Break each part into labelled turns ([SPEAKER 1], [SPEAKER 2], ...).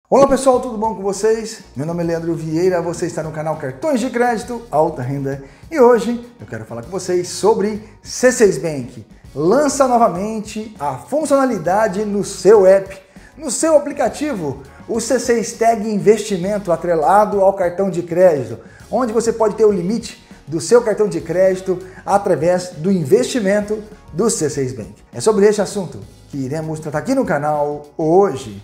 [SPEAKER 1] Olá pessoal, tudo bom com vocês? Meu nome é Leandro Vieira, você está no canal Cartões de Crédito Alta Renda e hoje eu quero falar com vocês sobre C6 Bank. Lança novamente a funcionalidade no seu app, no seu aplicativo, o C6 Tag Investimento atrelado ao cartão de crédito, onde você pode ter o limite do seu cartão de crédito através do investimento do C6 Bank. É sobre este assunto que iremos tratar aqui no canal hoje.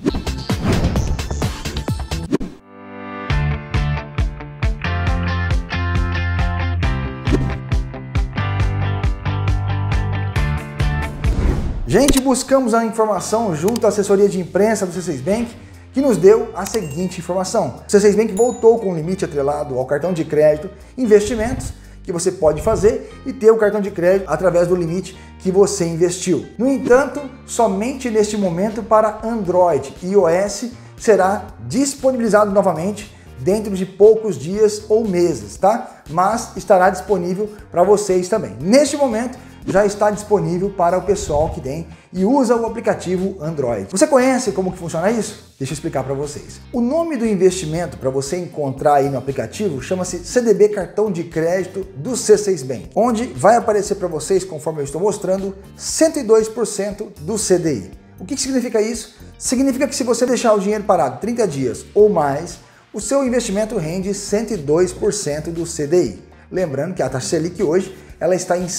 [SPEAKER 1] Gente, buscamos a informação junto à assessoria de imprensa do C6 Bank, que nos deu a seguinte informação. O C6 Bank voltou com um limite atrelado ao cartão de crédito, investimentos que você pode fazer e ter o cartão de crédito através do limite que você investiu. No entanto, somente neste momento para Android e iOS será disponibilizado novamente dentro de poucos dias ou meses, tá? Mas estará disponível para vocês também. Neste momento, já está disponível para o pessoal que tem e usa o aplicativo Android. Você conhece como que funciona isso? Deixa eu explicar para vocês. O nome do investimento para você encontrar aí no aplicativo chama-se CDB Cartão de Crédito do C6 Bank, onde vai aparecer para vocês, conforme eu estou mostrando, 102% do CDI. O que significa isso? Significa que se você deixar o dinheiro parado 30 dias ou mais, o seu investimento rende 102% do CDI. Lembrando que a taxa Selic hoje ela está em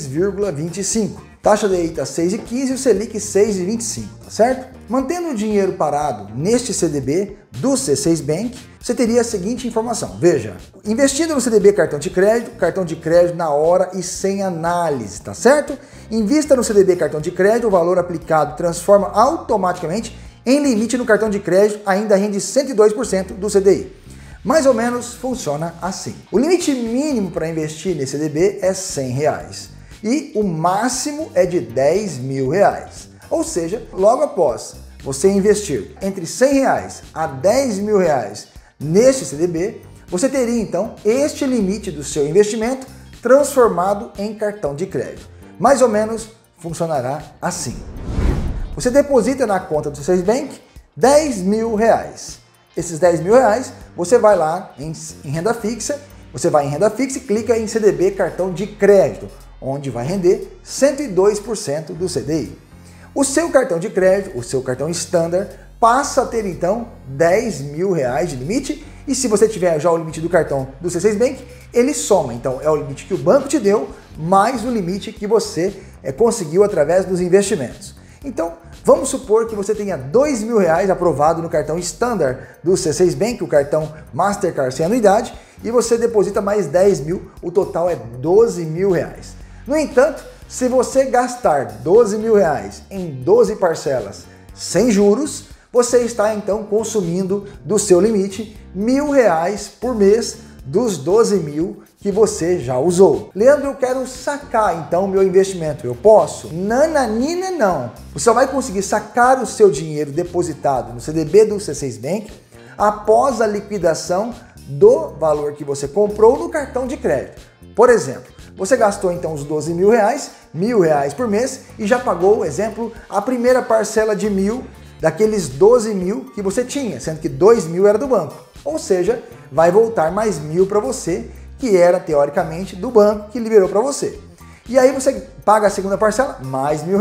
[SPEAKER 1] 6,25. Taxa DI está 6,15 e o Selic 6,25, tá certo? Mantendo o dinheiro parado neste CDB do C6 Bank, você teria a seguinte informação. Veja, investindo no CDB cartão de crédito na hora e sem análise, tá certo? Invista no CDB cartão de crédito, o valor aplicado transforma automaticamente em limite no cartão de crédito, ainda rende 102% do CDI. Mais ou menos funciona assim. O limite mínimo para investir nesse CDB é R$100 e o máximo é de R$10.000. Ou seja, logo após você investir entre R$100 a R$10.000 neste CDB, você teria então este limite do seu investimento transformado em cartão de crédito. Mais ou menos funcionará assim. Você deposita na conta do C6 Bank R$10.000. Esses R$10.000, você vai lá em renda fixa, você vai em renda fixa e clica em CDB cartão de crédito, onde vai render 102% do CDI. O seu cartão de crédito, o seu cartão standard, passa a ter então R$10.000 de limite e se você tiver já o limite do cartão do C6 Bank, ele soma. Então é o limite que o banco te deu, mais o limite que você conseguiu através dos investimentos. Então, vamos supor que você tenha R$2.000 aprovado no cartão Standard do C6 Bank, o cartão Mastercard sem anuidade, e você deposita mais 10.000, o total é R$12.000. No entanto, se você gastar R$12.000 em 12 parcelas sem juros, você está então consumindo do seu limite R$1.000 por mês dos 12.000 que você já usou. Leandro, eu quero sacar então o meu investimento. Eu posso? Nananina não. Você só vai conseguir sacar o seu dinheiro depositado no CDB do C6 Bank após a liquidação do valor que você comprou no cartão de crédito. Por exemplo, você gastou então os R$12.000, R$1.000 por mês e já pagou, exemplo, a primeira parcela de 1.000 daqueles 12.000 que você tinha, sendo que 2.000 era do banco. Ou seja, vai voltar mais 1.000 para você, que era teoricamente do banco que liberou para você. E aí você paga a segunda parcela, mais R$1.000,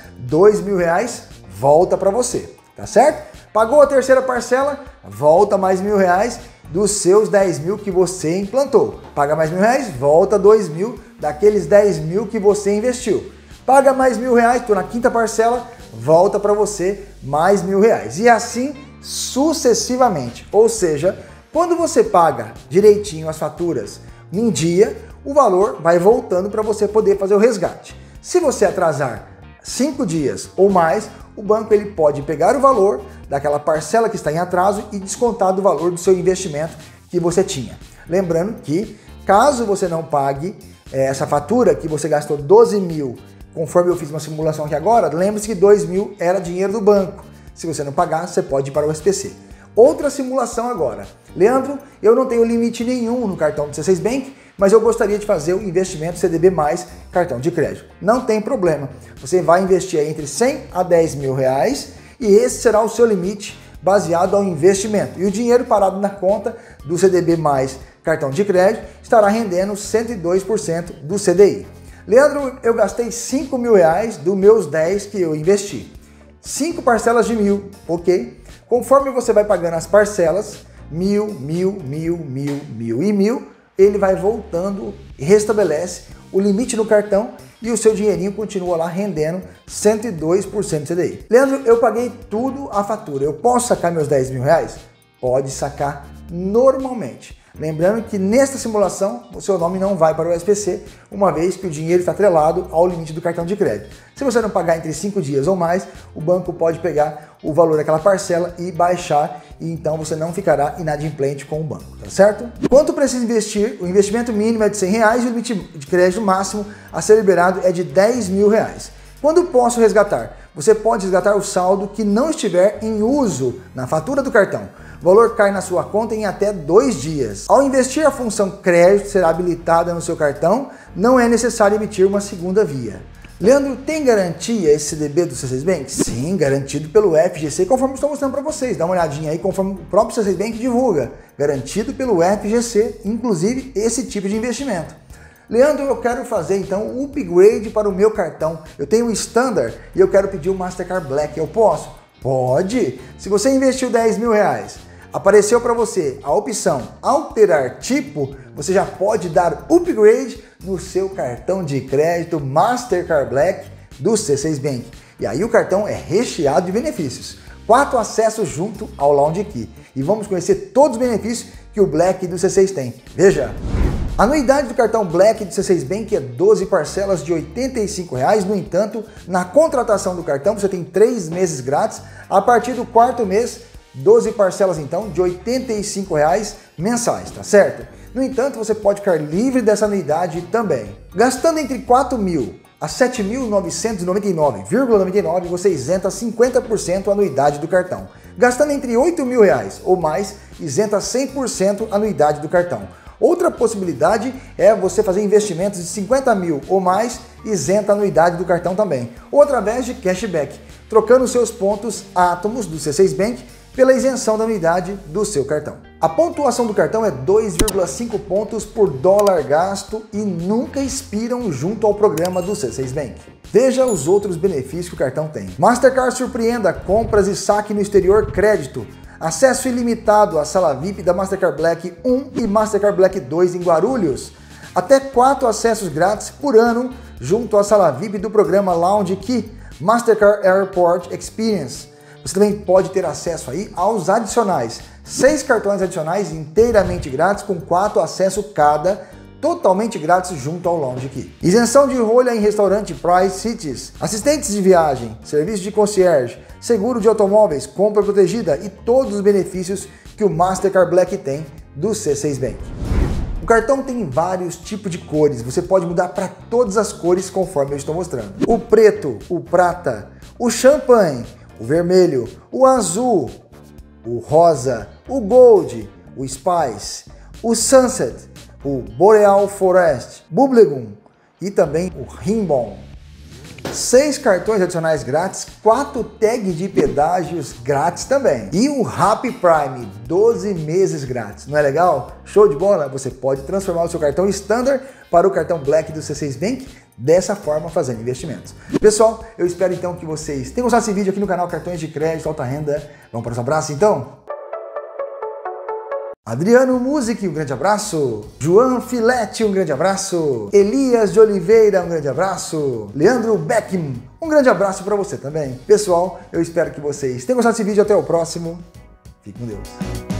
[SPEAKER 1] R$2.000, volta para você, tá certo? Pagou a terceira parcela, volta mais R$1.000 dos seus 10.000 que você implantou. Paga mais R$1.000, volta 2.000 daqueles 10.000 que você investiu. Paga mais R$1.000, estou na quinta parcela, volta para você mais R$1.000. E assim sucessivamente, ou seja, quando você paga direitinho as faturas em dia, o valor vai voltando para você poder fazer o resgate. Se você atrasar 5 dias ou mais, o banco ele pode pegar o valor daquela parcela que está em atraso e descontar do valor do seu investimento que você tinha. Lembrando que, caso você não pague essa fatura que você gastou 12.000, conforme eu fiz uma simulação aqui agora, lembre-se que 2.000 era dinheiro do banco. Se você não pagar, você pode ir para o SPC. Outra simulação agora. Leandro, eu não tenho limite nenhum no cartão do C6 Bank, mas eu gostaria de fazer o investimento CDB mais cartão de crédito. Não tem problema. Você vai investir entre 100 a 10 mil reais e esse será o seu limite baseado ao investimento. E o dinheiro parado na conta do CDB mais cartão de crédito estará rendendo 102% do CDI. Leandro, eu gastei 5 mil reais dos meus 10 que eu investi. 5 parcelas de 1.000, ok? Conforme você vai pagando as parcelas, 1.000, 1.000, 1.000, 1.000, 1.000 e 1.000, ele vai voltando e restabelece o limite no cartão e o seu dinheirinho continua lá rendendo 102% do CDI. Leandro, eu paguei tudo a fatura. Eu posso sacar meus 10 mil reais? Pode sacar normalmente. Lembrando que nesta simulação o seu nome não vai para o SPC, uma vez que o dinheiro está atrelado ao limite do cartão de crédito. Se você não pagar entre 5 dias ou mais, o banco pode pegar o valor daquela parcela e baixar, e então você não ficará inadimplente com o banco, tá certo? Quanto precisa investir? O investimento mínimo é de 100 reais e o limite de crédito máximo a ser liberado é de 10 mil reais. Quando posso resgatar? Você pode resgatar o saldo que não estiver em uso na fatura do cartão. O valor cai na sua conta em até 2 dias. Ao investir, a função crédito será habilitada no seu cartão, não é necessário emitir uma segunda via. Leandro, tem garantia esse CDB do C6 Bank? Sim, garantido pelo FGC, conforme estou mostrando para vocês. Dá uma olhadinha aí, conforme o próprio C6 Bank divulga. Garantido pelo FGC, inclusive esse tipo de investimento. Leandro, eu quero fazer então o upgrade para o meu cartão. Eu tenho o Standard e eu quero pedir o Mastercard Black. Eu posso? Pode! Se você investiu 10 mil reais, apareceu para você a opção alterar tipo, você já pode dar upgrade no seu cartão de crédito Mastercard Black do C6 Bank. E aí o cartão é recheado de benefícios. 4 acessos junto ao Lounge Key. E vamos conhecer todos os benefícios que o Black do C6 tem. Veja! A anuidade do cartão Black do C6 Bank é 12 parcelas de R$ 85. No entanto, na contratação do cartão você tem 3 meses grátis. A partir do 4º mês, 12 parcelas então de R$ 85 mensais, tá certo? No entanto, você pode ficar livre dessa anuidade também. Gastando entre 4.000 a 7.999,99, você isenta 50% a anuidade do cartão. Gastando entre 8 mil reais ou mais, isenta 100% a anuidade do cartão. Outra possibilidade é você fazer investimentos de 50 mil ou mais, isenta a anuidade do cartão também. Ou através de cashback, trocando seus pontos átomos do C6 Bank pela isenção da anuidade do seu cartão. A pontuação do cartão é 2,5 pontos por dólar gasto e nunca expiram junto ao programa do C6 Bank. Veja os outros benefícios que o cartão tem. Mastercard surpreenda, compras e saque no exterior crédito. Acesso ilimitado à sala VIP da Mastercard Black 1 e Mastercard Black 2 em Guarulhos. Até 4 acessos grátis por ano junto à sala VIP do programa Lounge Key, Mastercard Airport Experience. Você também pode ter acesso aí aos adicionais. 6 cartões adicionais inteiramente grátis com 4 acessos cada, totalmente grátis junto ao Lounge Key. Isenção de rolha em restaurante Price Cities, assistentes de viagem, serviço de concierge, seguro de automóveis, compra protegida e todos os benefícios que o Mastercard Black tem do C6 Bank. O cartão tem vários tipos de cores, você pode mudar para todas as cores conforme eu estou mostrando. O preto, o prata, o champanhe, o vermelho, o azul, o rosa, o gold, o spice, o sunset, o boreal forest, bubblegum e também o ribbon. 6 cartões adicionais grátis, 4 tags de pedágios grátis também. E o Happy Prime, 12 meses grátis. Não é legal? Show de bola? Você pode transformar o seu cartão Standard para o cartão Black do C6 Bank, dessa forma fazendo investimentos. Pessoal, eu espero então que vocês tenham gostado desse vídeo aqui no canal Cartões de Crédito Alta Renda. Vamos para os abraços então? Adriano Music, um grande abraço. João Filete, um grande abraço. Elias de Oliveira, um grande abraço. Leandro Beckham, um grande abraço para você também. Pessoal, eu espero que vocês tenham gostado desse vídeo. Até o próximo. Fique com Deus.